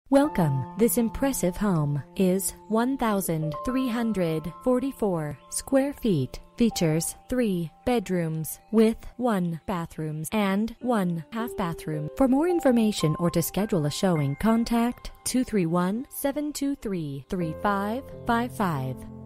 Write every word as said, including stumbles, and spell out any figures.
Welcome. This impressive home is one thousand three hundred forty-four square feet. Features three bedrooms with one bathroom and one half bathroom. For more information or to schedule a showing, contact two three one, seven two three, three five five five.